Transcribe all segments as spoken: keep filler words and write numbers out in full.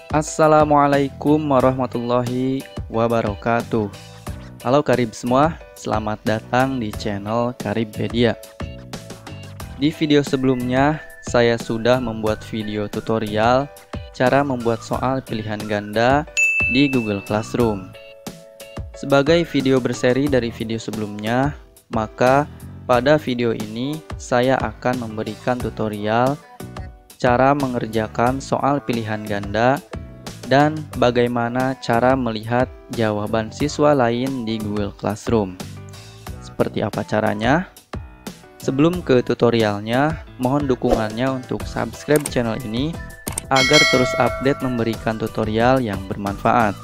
Assalamualaikum warahmatullahi wabarakatuh. Halo Karib semua, selamat datang di channel Karibpedia. Di video sebelumnya, saya sudah membuat video tutorial cara membuat soal pilihan ganda di Google Classroom. Sebagai video berseri dari video sebelumnya, maka pada video ini saya akan memberikan tutorial cara mengerjakan soal pilihan ganda dan bagaimana cara melihat jawaban siswa lain di Google Classroom. Seperti apa caranya? Sebelum ke tutorialnya, mohon dukungannya untuk subscribe channel ini agar terus update memberikan tutorial yang bermanfaat.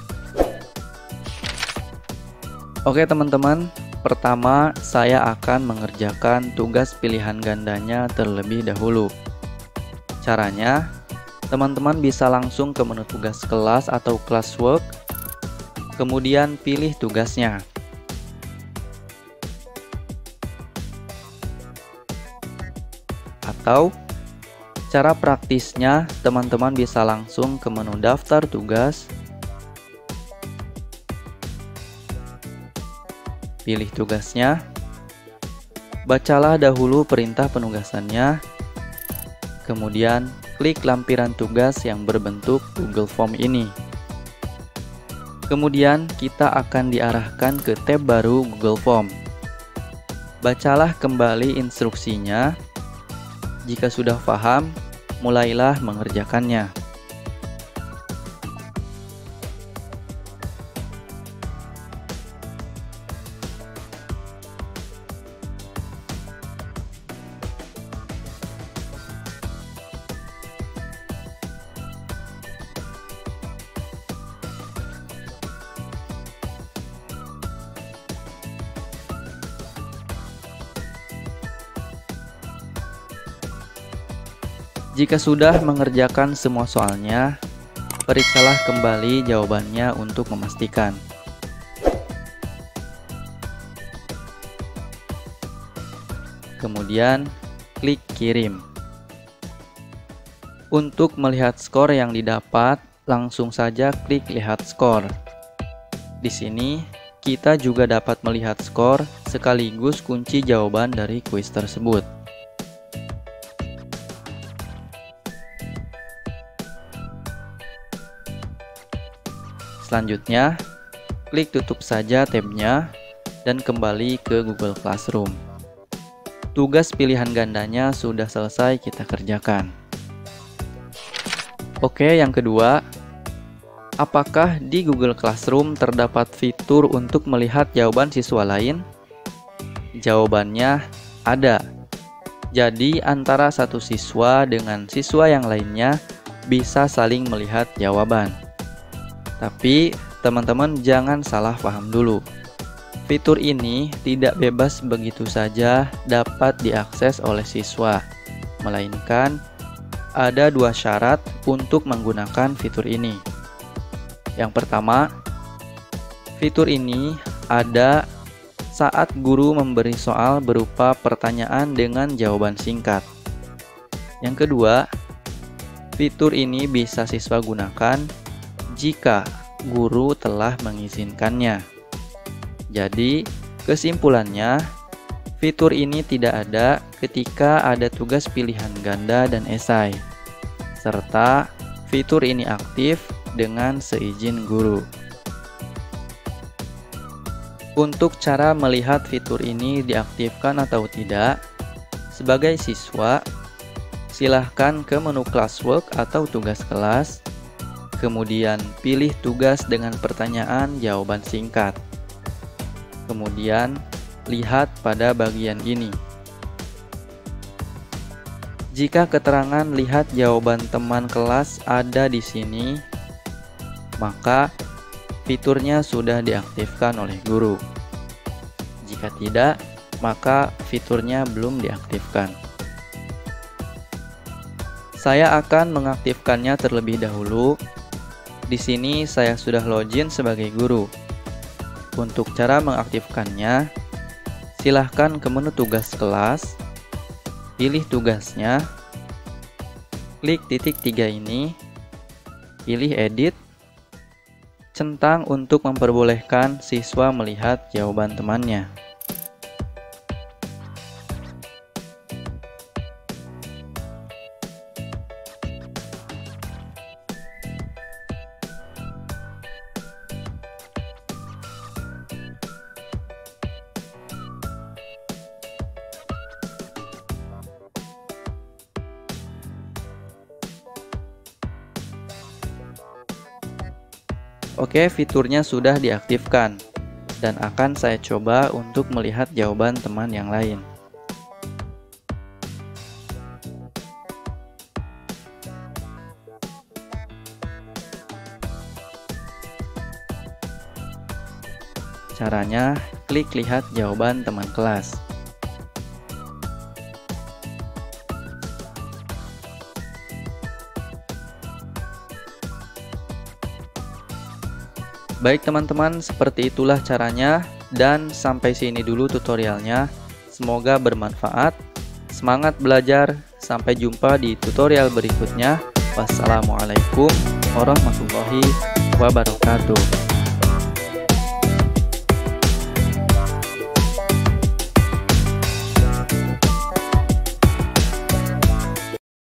Oke teman-teman, pertama saya akan mengerjakan tugas pilihan gandanya terlebih dahulu. Caranya, teman-teman bisa langsung ke menu tugas kelas atau classwork, kemudian pilih tugasnya. Atau, cara praktisnya, teman-teman bisa langsung ke menu daftar tugas, pilih tugasnya, bacalah dahulu perintah penugasannya, kemudian klik lampiran tugas yang berbentuk Google Form ini. Kemudian kita akan diarahkan ke tab baru Google Form. Bacalah kembali instruksinya. Jika sudah paham, mulailah mengerjakannya. Jika sudah mengerjakan semua soalnya, periksalah kembali jawabannya untuk memastikan. Kemudian, klik kirim. Untuk melihat skor yang didapat, langsung saja klik lihat skor. Di sini, kita juga dapat melihat skor sekaligus kunci jawaban dari kuis tersebut. Selanjutnya, klik tutup saja tabnya dan kembali ke Google Classroom. Tugas pilihan gandanya sudah selesai kita kerjakan. Oke, yang kedua, apakah di Google Classroom terdapat fitur untuk melihat jawaban siswa lain? Jawabannya ada. Jadi, antara satu siswa dengan siswa yang lainnya bisa saling melihat jawaban. Tapi, teman-teman jangan salah paham dulu. Fitur ini tidak bebas begitu saja dapat diakses oleh siswa, melainkan ada dua syarat untuk menggunakan fitur ini. Yang pertama, fitur ini ada saat guru memberi soal berupa pertanyaan dengan jawaban singkat. Yang kedua, fitur ini bisa siswa gunakan jika guru telah mengizinkannya. Jadi, kesimpulannya, fitur ini tidak ada ketika ada tugas pilihan ganda dan esai, serta fitur ini aktif dengan seizin guru. Untuk cara melihat fitur ini diaktifkan atau tidak, sebagai siswa, silahkan ke menu classwork atau tugas kelas, kemudian pilih tugas dengan pertanyaan jawaban singkat. Kemudian, lihat pada bagian ini. Jika keterangan lihat jawaban teman kelas ada di sini, maka fiturnya sudah diaktifkan oleh guru. Jika tidak, maka fiturnya belum diaktifkan. Saya akan mengaktifkannya terlebih dahulu. Di sini saya sudah login sebagai guru. Untuk cara mengaktifkannya, silahkan ke menu tugas kelas, pilih tugasnya, klik titik tiga ini, pilih edit, centang untuk memperbolehkan siswa melihat jawaban temannya. Oke, fiturnya sudah diaktifkan dan akan saya coba untuk melihat jawaban teman yang lain. Caranya, klik lihat jawaban teman kelas. Baik teman-teman, seperti itulah caranya, dan sampai sini dulu tutorialnya. Semoga bermanfaat. Semangat belajar, sampai jumpa di tutorial berikutnya. Wassalamualaikum warahmatullahi wabarakatuh.